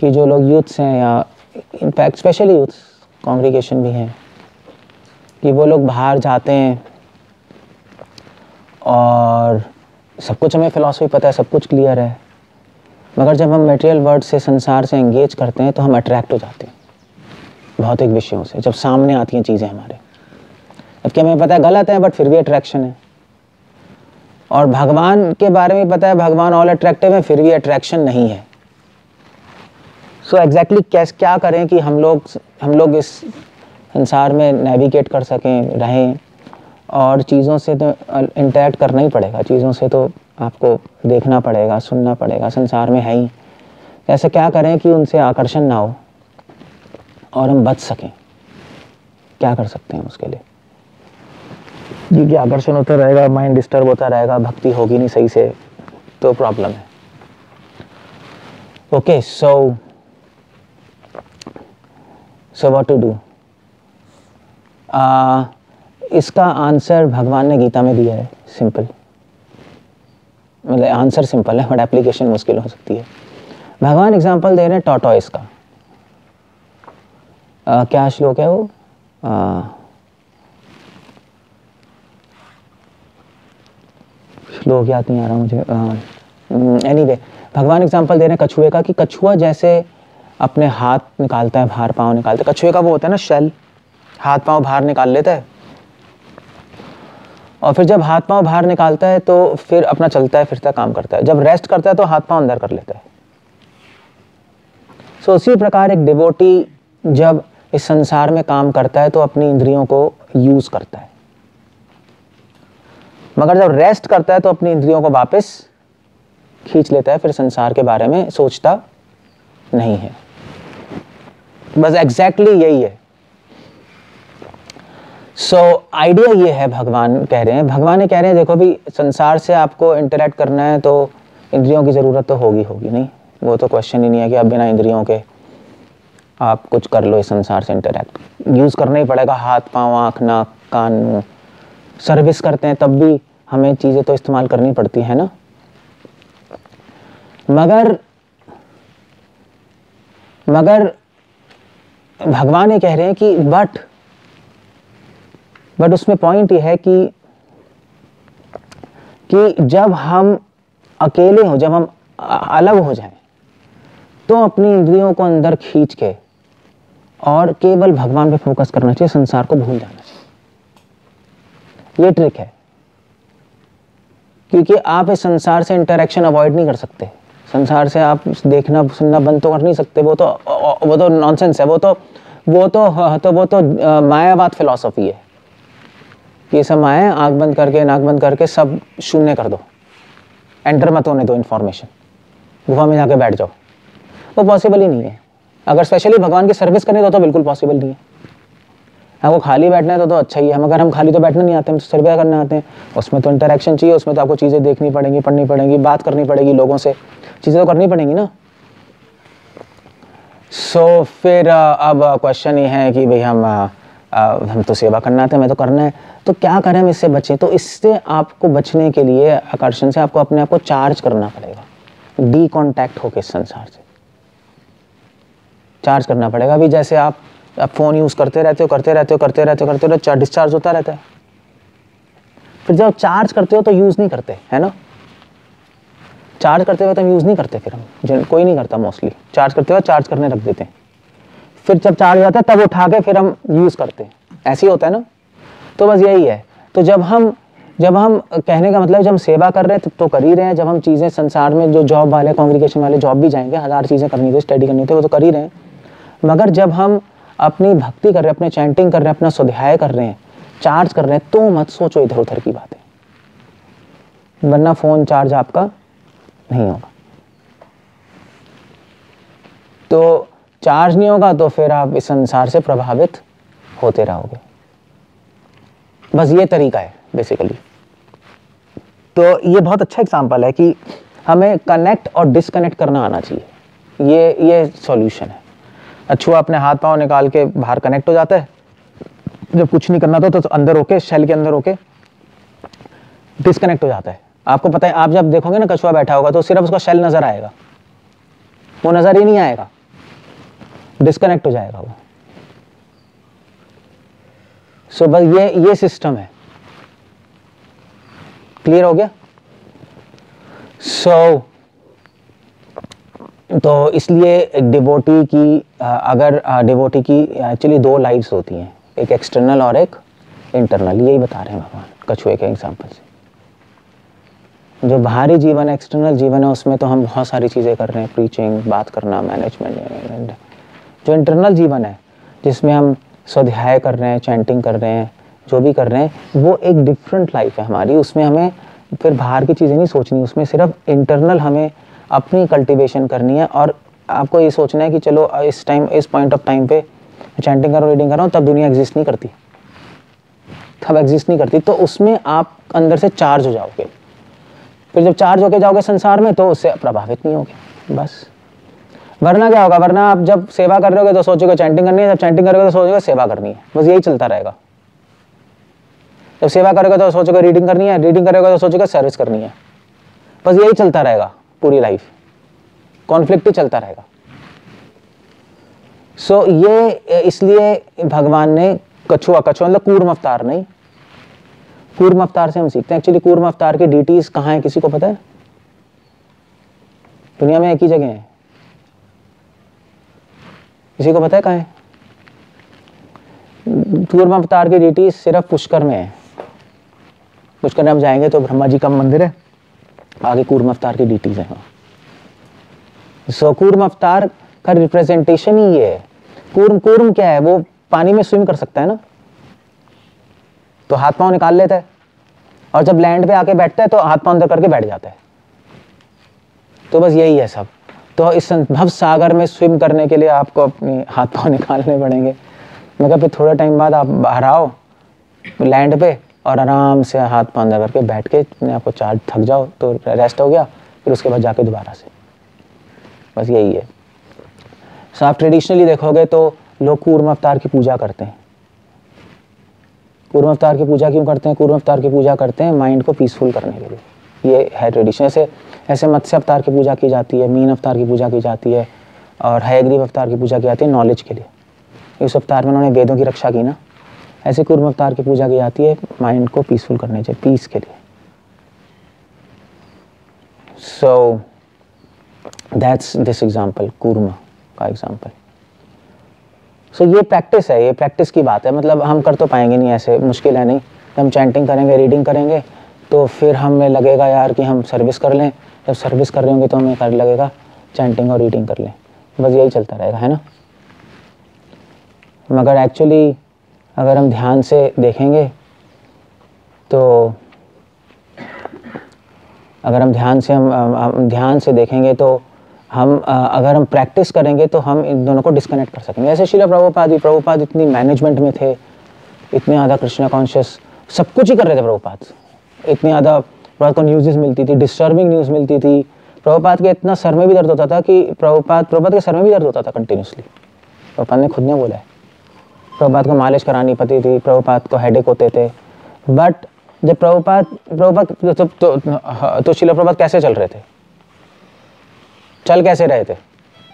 कि जो लोग यूथ्स हैं या इनफैक्ट स्पेशली यूथ्स कॉन्ग्रीगेशन भी हैं कि वो लोग बाहर जाते हैं और सब कुछ हमें फ़िलासफ़ी पता है, सब कुछ क्लियर है, मगर जब हम मटेरियल वर्ल्ड से, संसार से एंगेज करते हैं तो हम अट्रैक्ट हो जाते हैं भौतिक विषयों से। जब सामने आती हैं चीज़ें हमारे, जबकि हमें पता है गलत है, बट फिर भी अट्रैक्शन है। और भगवान के बारे में पता है भगवान ऑल अट्रैक्टिव है, फिर भी अट्रैक्शन नहीं है। सो एग्जैक्टली क्या करें कि हम लोग इस संसार में नेविगेट कर सकें, रहें। और चीज़ों से तो इंटरेक्ट करना ही पड़ेगा, चीज़ों से तो आपको देखना पड़ेगा, सुनना पड़ेगा, संसार में है ही। ऐसे क्या करें कि उनसे आकर्षण ना हो और हम बच सकें? क्या कर सकते हैं उसके लिए? क्योंकि आकर्षण होता रहेगा, माइंड डिस्टर्ब होता रहेगा, भक्ति होगी नहीं सही से, तो प्रॉब्लम है। Okay, so what to do? इसका आंसर भगवान ने गीता में दिया है, सिंपल। मतलब आंसर सिंपल है बट एप्लीकेशन मुश्किल हो सकती है। भगवान एग्जांपल दे रहे हैं टॉर्टोइस का। क्या श्लोक है वो? श्लोक याद नहीं आ रहा मुझे। एनीवे, भगवान एग्जांपल दे रहे हैं कछुए का कि कछुआ जैसे अपने हाथ निकालता है, बाहर पाँव निकालता है। कछुए का वो होता है ना शेल, हाथ पाँव बाहर निकाल लेता है, और फिर जब हाथ पाँव बाहर निकालता है तो फिर अपना चलता है, फिरता, काम करता है। जब रेस्ट करता है तो हाथ पाँव अंदर कर लेता है। सो उसी प्रकार एक डिवोटी जब इस संसार में काम करता है तो अपनी इंद्रियों को यूज करता है, मगर जब रेस्ट करता है तो अपनी इंद्रियों को वापस खींच लेता है, फिर संसार के बारे में सोचता नहीं है। बस एग्जैक्टली यही है। सो आइडिया ये है, भगवान कह रहे हैं देखो भी, संसार से आपको इंटरेक्ट करना है तो इंद्रियों की ज़रूरत तो होगी नहीं, वो तो क्वेश्चन ही नहीं है कि आप बिना इंद्रियों के आप कुछ कर लो इस संसार से इंटरेक्ट। यूज़ करना ही पड़ेगा, हाथ पाँव, आँख, नाक, कान, मुँह। सर्विस करते हैं तब भी हमें चीज़ें तो इस्तेमाल करनी पड़ती है ना। मगर भगवान ये कह रहे हैं कि बट उसमें पॉइंट ये है कि जब हम अकेले हों, जब हम अलग हो जाएं, तो अपनी इंद्रियों को अंदर खींच के और केवल भगवान पे फोकस करना चाहिए, संसार को भूल जाना चाहिए। ये ट्रिक है, क्योंकि आप इस संसार से इंटरेक्शन अवॉइड नहीं कर सकते। संसार से आप देखना सुनना बंद तो कर नहीं सकते, वो तो नॉनसेंस है, वो तो मायावाद फिलॉसफी है कि सब माया, आँख बंद करके, नाक बंद करके सब शून्य कर दो, एंटर मत होने दो इन्फॉर्मेशन, गुफा में जाके बैठ जाओ। वो पॉसिबल ही नहीं है। अगर स्पेशली भगवान की सर्विस करनी तो बिल्कुल पॉसिबल नहीं है। आपको खाली बैठना है तो अच्छा ही है, मगर हम खाली तो बैठना नहीं आते, हम सर्वे करने आते हैं। उसमें तो इंटरेक्शन चाहिए, उसमें तो आपको चीज़ें देखनी पड़ेंगी, पढ़नी पड़ेंगी, बात करनी पड़ेगी लोगों से, चीज़ें तो करनी पड़ेंगी ना। सो फिर अब क्वेश्चन ये है कि भाई हम तो सेवा करना आते हैं, हमें तो करना है, तो क्या करें हम इससे बचें? तो इससे आपको बचने के लिए, आकर्षण से आपको अपने आप को चार्ज करना पड़ेगा, डी कॉन्टैक्ट होकर इस संसार से चार्ज करना पड़ेगा। अभी जैसे आप फ़ोन यूज़ करते रहते हो, डिस्चार्ज होता रहता है। फिर जब चार्ज करते हो तो यूज़ नहीं करते, है ना। चार्ज करते हुए तो हम यूज़ नहीं करते, फिर हम कोई नहीं करता मोस्टली। चार्ज करते हुए चार्ज करने रख देते हैं, फिर जब चार्ज हो जाता है तब उठा के फिर हम यूज़ करते हैं। ऐसे ही होता है ना। तो बस यही है। तो जब हम कहने का मतलब जब हम सेवा कर रहे हैं तो कर ही रहे हैं। जब हम चीज़ें संसार में, जो जॉब वाले, कॉन्ग्रीगेशन वाले जॉब भी जाएंगे, 1000 चीज़ें करनी थी, स्टडी करनी थी, वो तो कर ही रहे हैं। मगर जब हम अपनी भक्ति कर रहे हैं, अपने चैंटिंग कर रहे हैं, अपना स्वाध्याय कर रहे हैं, चार्ज कर रहे हैं, तो मत सोचो इधर उधर की बातें, वरना फ़ोन चार्ज आपका नहीं होगा। तो चार्ज नहीं होगा तो फिर आप इस संसार से प्रभावित होते रहोगे। बस ये तरीका है बेसिकली। तो ये बहुत अच्छा एग्जांपल है कि हमें कनेक्ट और डिस्कनेक्ट करना आना चाहिए। ये सॉल्यूशन है। कछुआ अपने हाथ पांव निकाल के बाहर कनेक्ट हो जाता है, जब कुछ नहीं करना तो अंदर होके, शेल के अंदर होके डिस्कनेक्ट हो जाता है। आपको पता है, आप जब देखोगे ना कछुआ बैठा होगा तो सिर्फ उसका शेल नजर आएगा, वो नजर ही नहीं आएगा। डिस्कनेक्ट हो जाएगा वो। सो बस ये सिस्टम है। क्लियर हो गया? तो इसलिए डिवोटी की अगर डिवोटी की एक्चुअली दो लाइफ्स होती हैं, एक एक्सटर्नल और एक इंटरनल, यही बता रहे हैं भगवान कछुए के एग्जाम्पल से। जो बाहरी जीवन है, एक्सटर्नल जीवन है, उसमें तो हम बहुत सारी चीज़ें कर रहे हैं, प्रीचिंग, बात करना, मैनेजमेंट। जो इंटरनल जीवन है जिसमें हम स्वाध्याय कर रहे हैं, चैंटिंग कर रहे हैं, जो भी कर रहे हैं, वो एक डिफरेंट लाइफ है हमारी। उसमें हमें फिर बाहर की चीज़ें नहीं सोचनी, उसमें सिर्फ इंटरनल हमें अपनी कल्टीवेशन करनी है। और आपको ये सोचना है कि चलो इस पॉइंट ऑफ टाइम पे चैंटिंग कर रहा हूँ, रीडिंग कर रहा हूँ, तब दुनिया एग्जिस्ट नहीं करती, तब एग्जिस्ट नहीं करती। तो उसमें आप अंदर से चार्ज हो जाओगे। फिर जब चार्ज होके जाओगे संसार में तो उससे प्रभावित नहीं होगे बस। वरना क्या होगा? वरना आप जब सेवा कर रहे होगे तो सोचोगे चैंटिंग करनी है, जब चैंटिंग करोगे तो सोचोगे सेवा करनी है, बस यही चलता रहेगा। जब सेवा करोगे तो सोचोगे रीडिंग करनी है, रीडिंग करोगे तो सोचोगे सर्विस करनी है, बस यही चलता रहेगा पूरी लाइफ, कॉन्फ्लिक्ट ही चलता रहेगा। सो ये इसलिए भगवान ने कछुआ मतलब कूर्म अवतार नहीं, कूर्म अवतार से हम सीखते हैं। एक्चुअली कूर्म अवतार की डीटीज कहाँ है किसी को पता है? दुनिया में एक ही जगह है, किसी को पता है कहाँ है? कूर्म अवतार की डीटीज सिर्फ पुष्कर में है। पुष्कर में हम जाएंगे तो ब्रह्मा जी का मंदिर है, आगे कूर्म अवतार की डीटीज है। सो कूर्म अवतार का रिप्रेजेंटेशन ही ये है। कूर्म क्या है? वो पानी में स्विम कर सकता है ना, तो हाथ पांव निकाल लेता है, और जब लैंड पे आके बैठता है तो हाथ पांव अंदर करके बैठ जाता है। तो बस यही है सब। तो इस भव सागर में स्विम करने के लिए आपको अपने हाथ पांव निकालने पड़ेंगे। मगर फिर थोड़ा टाइम बाद आप बाहर आओ लैंड पे और आराम से हाथ पांव अंदर करके बैठ के अपने आपको चार्ज, थक जाओ तो रेस्ट हो गया, फिर उसके बाद जाके दोबारा से, बस यही है। सो आप ट्रेडिशनली देखोगे तो लोग कूर्म अवतार की पूजा करते हैं। कूर्म अवतार की पूजा क्यों करते हैं? कूर्म अवतार की पूजा करते हैं माइंड को पीसफुल करने के लिए, ये है ट्रेडिशन। ऐसे मत्स्य अवतार की पूजा की जाती है, मीन अवतार की पूजा की जाती है, और हयग्रीव अवतार की पूजा की जाती है नॉलेज के लिए। इस अवतार में उन्होंने वेदों की रक्षा की ना, ऐसे कूर्म अवतार की पूजा की जाती है माइंड को पीसफुल करने के, पीस के लिए। So that's this example, Kurma का एग्जाम्पल। सो ये प्रैक्टिस है, ये प्रैक्टिस की बात है। मतलब हम कर तो पाएंगे नहीं, ऐसे मुश्किल है नहीं। हम चैंटिंग करेंगे, रीडिंग करेंगे, तो फिर हमें लगेगा यार कि हम सर्विस कर लें। जब सर्विस कर रहे होंगे तो हमें कर लगेगा चैंटिंग और रीडिंग कर लें, बस यही चलता रहेगा, है ना। मगर एक्चुअली अगर हम ध्यान से देखेंगे तो अगर हम ध्यान से देखेंगे तो हम अगर हम प्रैक्टिस करेंगे तो हम इन दोनों को डिस्कनेक्ट कर सकेंगे। ऐसे श्रील प्रभुपाद इतनी मैनेजमेंट में थे, इतने ज़्यादा कृष्णा कॉन्शियस, सब कुछ ही कर रहे थे प्रभुपाद। इतनी ज़्यादा प्रभुपाद को न्यूज़ मिलती थी, डिस्टर्बिंग न्यूज़ मिलती थी। प्रभुपाद के इतना सर में भी दर्द होता था कि प्रभुपाद के सर में भी दर्द होता था कंटिन्यूसली। प्रभुपाद ने खुद ने बोला है, प्रभुपाद को मालिश करानी पड़ती थी, प्रभुपाद को हेडेक होते थे। बट जब प्रभुपाद तो श्रील प्रभुपाद कैसे चल रहे थे? चल कैसे रहे थे?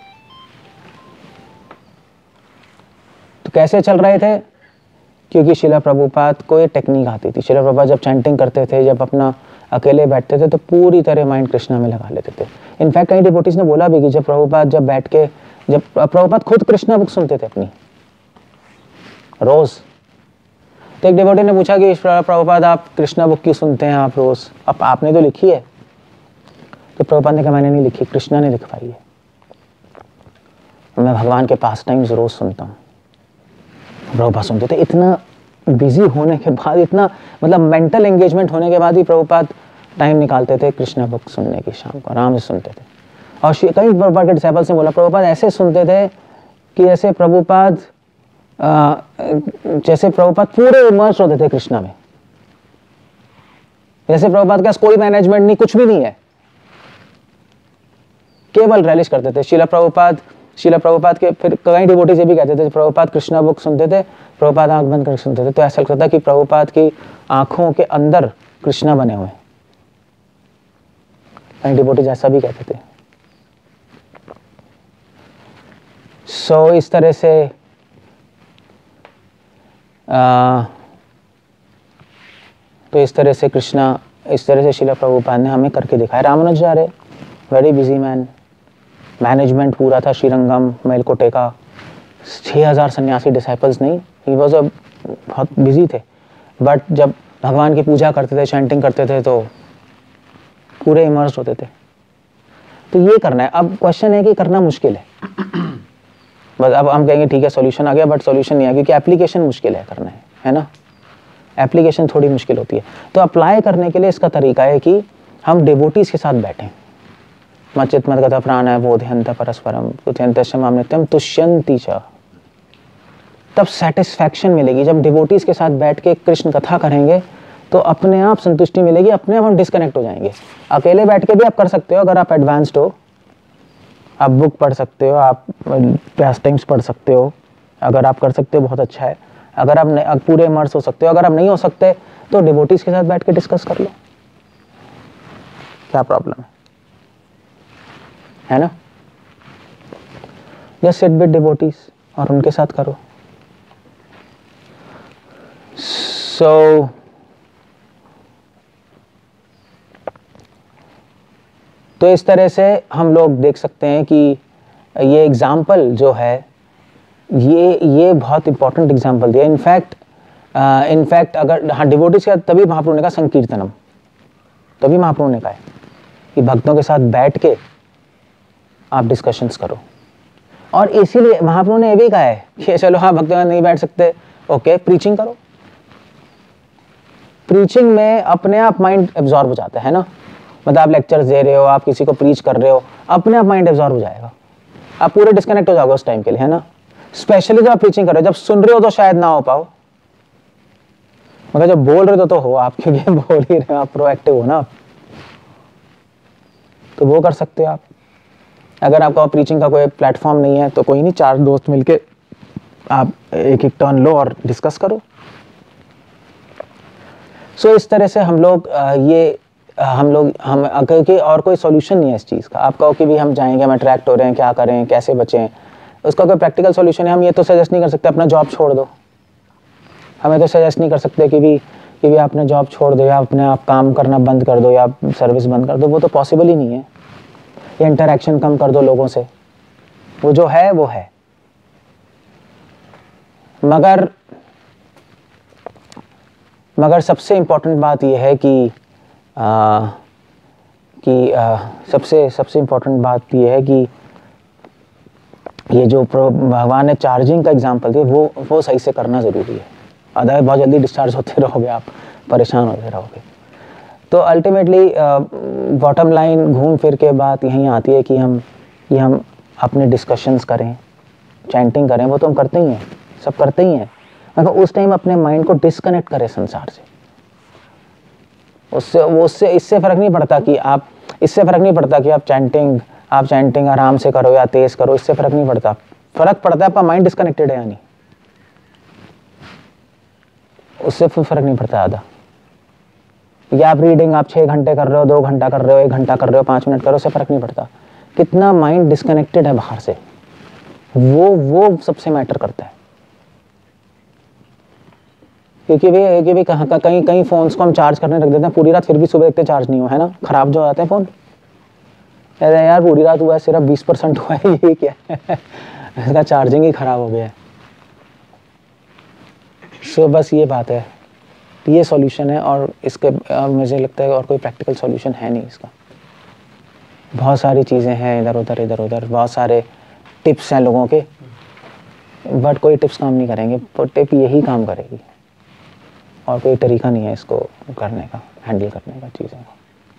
तो कैसे चल रहे थे? क्योंकि श्रील प्रभुपाद को ये टेक्निक आती थी। श्रील प्रभुपाद जब चैंटिंग करते थे, जब अपना अकेले बैठते थे, तो पूरी तरह माइंड कृष्णा में लगा लेते थे। इनफैक्ट कई डिवोटीज ने बोला भी कि जब प्रभुपाद खुद कृष्णा बुक सुनते थे अपनी रोज। तो एक डिवोटी ने पूछा कि प्रभुपाद आप कृष्णा बुक क्यों सुनते हैं आप रोज? अब आपने तो लिखी है। तो प्रभुपाद ने कहा मैंने नहीं लिखी, कृष्णा ने लिखवाई है। मैं भगवान के पास टाइम्स रोज सुनता हूँ। प्रभुपाद सुनते थे, इतना बिजी होने के बाद, इतना मतलब मेंटल एंगेजमेंट होने के बाद भी प्रभुपाद टाइम निकालते थे कृष्णा बुक सुनने की, शाम को आराम से सुनते थे। और कई प्रभुपाद के डिसाइपल्स ने बोला प्रभुपाद ऐसे सुनते थे कि जैसे प्रभुपाद पूरे इमर्स होते थे कृष्णा में, जैसे प्रभुपाद के पास कोई मैनेजमेंट नहीं, कुछ भी नहीं है, केवल रैलिश करते थे। श्रील प्रभुपाद के फिर कई डिवोटीज ये भी कहते थे प्रभुपाद कृष्णा बुक सुनते थे, प्रभुपाद आंख बंद करके सुनते थे, तो ऐसा लगता था कि प्रभुपाद की आंखों के अंदर कृष्णा बने हुए। कई डिवोटीज ऐसा भी कहते थे। सो इस तरह से तो इस तरह से कृष्णा, इस तरह से श्रील प्रभुपाद ने हमें करके दिखाया। Ramanujacharya very busy man, management पूरा था श्रीरंगम मेलकोटे का, 6000 सन्यासी डिसाइपल्स नहीं, ही वॉज अ बहुत बिजी थे, बट जब भगवान की पूजा करते थे, चैंटिंग करते थे तो पूरे इमर्स होते थे। तो ये करना है। अब क्वेश्चन है कि करना मुश्किल है, बस अब हम कहेंगे ठीक है सॉल्यूशन आ गया, बट सॉल्यूशन नहीं है क्योंकि एप्लीकेशन मुश्किल है करना है ना, एप्लीकेशन थोड़ी मुश्किल होती है। तो अप्लाई करने के लिए इसका तरीका है कि हम डिवोटीज के साथ बैठें। मच्चित मद्गत प्राणाय बोधयन्त परस्परम तुत्यंतश्च माम नित्यम तुष्यन्ति च, तब सेटिस्फैक्शन मिलेगी। जब डिवोटीज के साथ बैठ के कृष्ण कथा करेंगे तो अपने आप संतुष्टि मिलेगी, अपने आप हम डिस्कनेक्ट हो जाएंगे। अकेले बैठ के भी आप कर सकते हो, अगर आप एडवांस्ड हो, आप बुक पढ़ सकते हो, आप पास्टिंग्स पढ़ सकते हो, अगर आप कर सकते हो बहुत अच्छा है। अगर आप पूरे इमर्स हो सकते हो, अगर आप नहीं हो सकते तो डिवोटीज के साथ बैठ के डिस्कस कर लो, क्या प्रॉब्लम है ना। जस्ट सिट विद डिवोटीज और उनके साथ करो। सो तो इस तरह से हम लोग देख सकते हैं कि ये एग्जाम्पल जो है ये बहुत इंपॉर्टेंट एग्जाम्पल दिया। इनफैक्ट अगर हाँ डिवोटीज के साथ, तभी महाप्रभु ने कहा संकीर्तनम, तभी महाप्रभु ने कहा है कि भक्तों के साथ बैठ के आप डिस्कशंस करो। और इसीलिए महाप्रभु ने ये भी कहा है कि चलो हाँ भक्तों के साथ नहीं बैठ सकते, ओके प्रीचिंग करो। प्रीचिंग में अपने आप माइंड एब्जॉर्ब हो जाता है ना, मतलब आप लेक्चर्स दे रहे हो, आप किसी को प्रीच कर रहे हो, अपने आप माइंड एब्जॉर्ब हो जाएगा, आप पूरे डिस्कनेक्ट हो जाओगे उस टाइम के लिए, है ना। स्पेशली जब आप प्रीचिंग कर रहे हो, जब सुन रहे हो तो शायद ना हो पाओ, मगर जब बोल रहे तो हो आप, क्योंकि बोल ही रहे हो, आप प्रोएक्टिव हो ना आप, तो वो कर सकते हो आप। अगर आपका प्रीचिंग का कोई प्लेटफॉर्म नहीं है तो कोई नहीं, 4 दोस्त मिलके आप एक टर्न लो और डिस्कस करो। सो इस तरह से हम लोग क्योंकि और कोई सॉल्यूशन नहीं है इस चीज़ का। आप कहो कि भी हम जाएंगे, हम अट्रैक्ट हो रहे हैं, क्या करें, कैसे बचें, उसका कोई प्रैक्टिकल सॉल्यूशन है। हम ये तो सजेस्ट नहीं कर सकते अपना जॉब छोड़ दो, हमें तो सजेस्ट नहीं कर सकते कि भी आपने जॉब छोड़ दो या अपने आप काम करना बंद कर दो या सर्विस बंद कर दो, वो तो पॉसिबल ही नहीं है। या इंटरेक्शन कम कर दो लोगों से, वो जो है वो है। मगर सबसे इम्पोर्टेंट बात यह है कि सबसे इम्पोर्टेंट बात यह है कि ये जो भगवान ने चार्जिंग का एग्जांपल दिया वो सही से करना ज़रूरी है, अदरवाइज बहुत जल्दी डिस्चार्ज होते रहोगे, आप परेशान होते रहोगे। तो अल्टीमेटली बॉटम लाइन घूम फिर के बात यहीं आती है कि हम अपने डिस्कशंस करें, चैंटिंग करें, वो तो हम करते ही हैं, सब करते ही हैं, मगर उस टाइम अपने माइंड को डिस्कनेक्ट करें संसार से। इससे फ़र्क नहीं पड़ता कि आप चैंटिंग आराम से करो या तेज़ करो, इससे फ़र्क नहीं पड़ता। फ़र्क पड़ता है आपका माइंड डिस्कनेक्टेड है या नहीं, उससे फ़र्क नहीं पड़ता ज़्यादा। या आप रीडिंग आप 6 घंटे कर रहे हो, 2 घंटा कर रहे हो, 1 घंटा कर रहे हो, 5 मिनट करो, उससे फ़र्क नहीं पड़ता। कितना माइंड डिस्कनेक्टेड है बाहर से, वो सबसे मैटर करता है। क्योंकि कहीं फ़ोन्स को हम चार्ज करने रख देते हैं पूरी रात, फिर भी सुबह देखते चार्ज नहीं हुआ, है ना, ख़राब जो आते हैं फ़ोन। अरे यार पूरी रात हुआ है, सिर्फ 20% हुआ है, ये क्या है, इसका चार्जिंग ही ख़राब हो गया है। सो बस ये बात है, ये सॉल्यूशन है। और इसके मुझे लगता है और कोई प्रैक्टिकल सॉल्यूशन है नहीं इसका। बहुत सारी चीज़ें हैं इधर उधर, बहुत सारे टिप्स हैं लोगों के, बट कोई टिप्स काम नहीं करेंगे, तो टिप यही काम करेगी, और कोई तरीका नहीं है इसको करने का, हैंडल करने का चीज़ों को।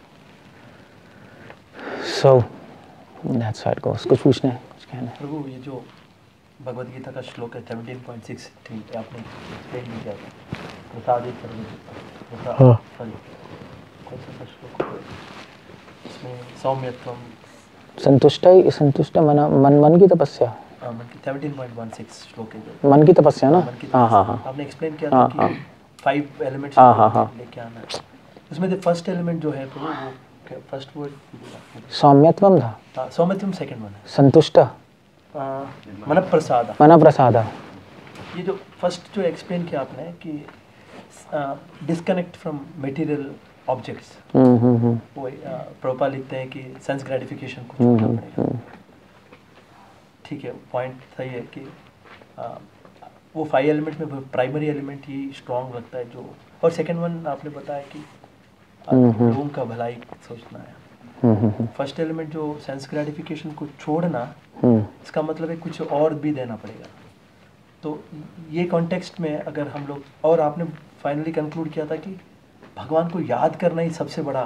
So that's how it goes. कुछ पूछना है, कुछ कहना है? प्रभु, ये जो भगवद गीता का श्लोक है 17.6 आपने एक्सप्लेन नहीं किया था, प्रसादित सर्व सॉरी कौन सा श्लोक इसमें सौम्यत्वम संतुष्ट मन की तपस्या, मन की 17.16 श्लोक है, मन की तपस्या ना। हाँ आपने एक्सप्लेन किया था कि 5 एलिमेंट्स लेके आना है। उसमें जो फर्स्ट एलिमेंट जो है प्रभु, वो फर्स्ट वर्ड सौम्यत्वम था, सौम्यत्वम सेकंड वन है, संतुष्ट मन प्रसाद, मन प्रसादा, ये जो फर्स्ट जो एक्सप्लेन किया आपने कि डिस्कनेक्ट फ्रॉम मटेरियल ऑब्जेक्ट्स, वो प्रभुपाद लिखते हैं कि सेंस ग्रेटिफिकेशन को छोड़ना पड़ेगा। ठीक है, पॉइंट सही है कि वो 5 एलिमेंट में प्राइमरी एलिमेंट ही स्ट्रॉन्ग लगता है जो, और सेकंड वन आपने बताया कि लोगों का भलाई सोचना है। फर्स्ट एलिमेंट जो सेंस ग्रेटिफिकेशन को छोड़ना, इसका मतलब है कुछ और भी देना पड़ेगा। तो ये कॉन्टेक्स्ट में अगर हम लोग, और आपने फाइनली कंक्लूड किया था कि भगवान को याद करना ही सबसे बड़ा,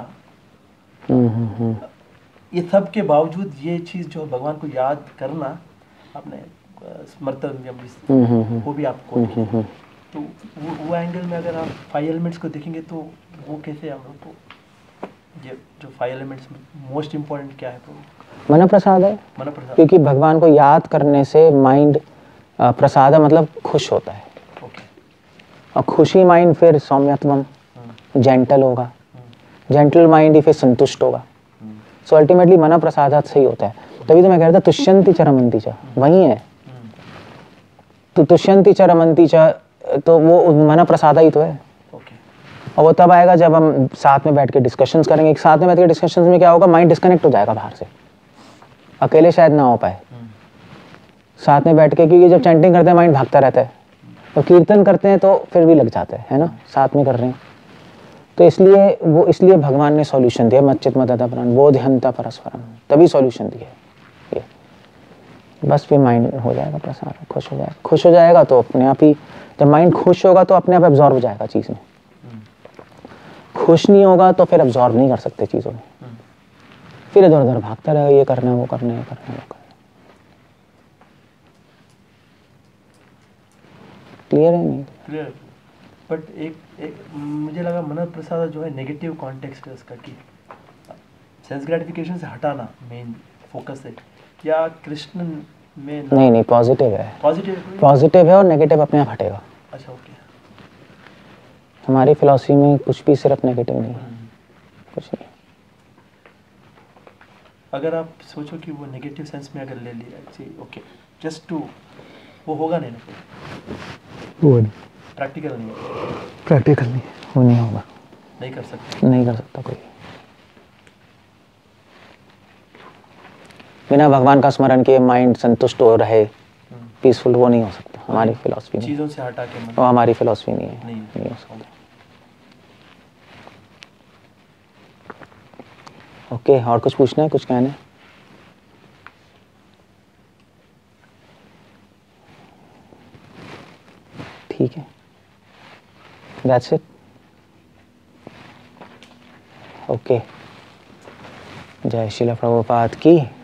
ये सब के बावजूद ये चीज़ जो भगवान को याद करना, आपने स्मृतम वो भी आपको, तो वो एंगल में अगर आप 5 एलिमेंट्स को देखेंगे तो वो कैसे हम लोग को, ये जो 5 एलिमेंट्स में मोस्ट इम्पोर्टेंट क्या है तो मन प्रसाद है। मन प्रसाद, क्योंकि भगवान को याद करने से माइंड प्रसाद मतलब खुश होता है। ओके, और खुशी माइंड फिर सौम्यत्वम, जेंटल होगा, जेंटल माइंड ही फिर संतुष्ट होगा। सो अल्टीमेटली मन प्रसादात सही होता है। तभी तो मैं कह रहा था तुष्यंति च रमन्ति च, वही है। तो तुष्यंति च रमन्ति च, तो वो मन प्रसादा ही तो है। और वो तब आएगा जब हम साथ में बैठ के डिस्कशंस करेंगे। साथ में बैठ के डिस्कशंस में क्या होगा, माइंड डिस्कनेक्ट हो जाएगा बाहर से, अकेले शायद ना हो पाए। साथ में बैठ के, क्योंकि जब चैंटिंग करते हैं माइंड भागता रहता है, तो कीर्तन करते हैं तो फिर भी लग जाता है ना, साथ में कर रहे हैं। तो इसलिए भगवान ने सॉल्यूशन दिया, मच्चित मदता प्राण बोधयंता परस्परम, तभी सॉल्यूशन दिया ये। बस फिर माइंड हो जाएगा प्रसाद, खुश हो जाएगा तो अपने आप ही, जब माइंड खुश होगा तो अपने आप एब्जॉर्ब हो जाएगा चीज़ में। खुश नहीं होगा तो फिर एब्जॉर्ब नहीं कर सकते चीज़ों में, फिर इधर उधर भागता रहेगा, ये करना है वो करना है, ये करना है वो करना है। क्लियर है? नहीं क्लियर। बट एक मुझे लगा मन प्रसाद जो है नेगेटिव कॉन्टेक्स्ट है इसका, कि सेंस ग्रेटिफिकेशन से हटाना मेन फोकस है, या कृष्ण में नहीं पॉजिटिव है, पॉजिटिव है और नेगेटिव अपने आप हटेगा। अच्छा, ओके। हमारी फिलॉसफी में कुछ भी सिर्फ नेगेटिव नहीं है, कुछ नहीं। अगर आप सोचो कि वो नेगेटिव सेंस में अगर ले लिया, ओके, जस्ट टू, वो होगा नहीं ना, वो नहीं, प्रैक्टिकल नहीं है, वो नहीं होगा, नहीं कर सकता कोई। बिना भगवान का स्मरण किए माइंड संतुष्ट हो रहे, पीसफुल, वो नहीं हो सकता हमारी फिलॉसफी में। चीज़ों से हटा के वो हमारी फिलॉसफी नहीं है, नहीं हो सकता। ओके, और कुछ पूछना है, कुछ कहना है? ठीक है, that's it. ओके, जय श्रील प्रभुपाद की।